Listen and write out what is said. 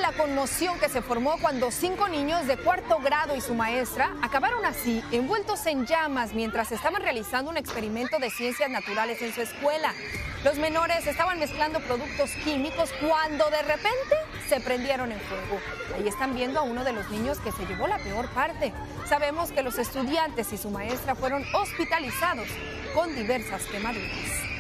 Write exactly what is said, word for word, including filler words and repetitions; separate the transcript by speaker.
Speaker 1: la conmoción que se formó cuando cinco niños de cuarto grado y su maestra acabaron así, envueltos en llamas mientras estaban realizando un experimento de ciencias naturales en su escuela. Los menores estaban mezclando productos químicos cuando de repente se prendieron en fuego. Ahí están viendo a uno de los niños que se llevó la peor parte. Sabemos que los estudiantes y su maestra fueron hospitalizados con diversas quemaduras.